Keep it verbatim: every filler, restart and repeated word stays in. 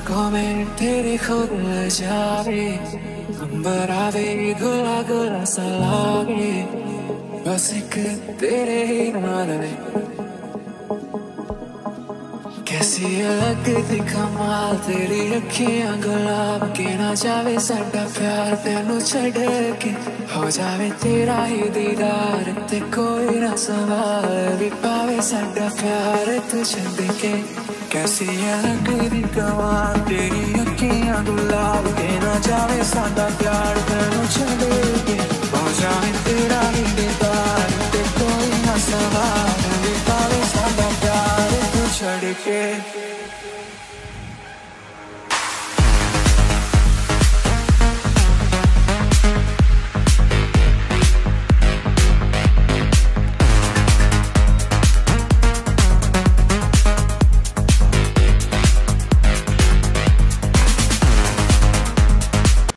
पलकों में तेरे खुद जावे, अंबर आवे गुला गुला सा लागे, बस एक तेरे ही नाल में। कैसी लगती कमाल तेरी अखियां गुलाब के, ना जावे साडा प्यार तेनू छड़ के, हो जावे तेरा ही दीदार ते कोई ना सवाल भी पावे साडा प्यार तू छड़ के। कैसी लगती कमाल तेरी अखियां गुलाब के, ना जावे साडा प्यार तेनू छड़ के, हो जावे तेरा ही दीदार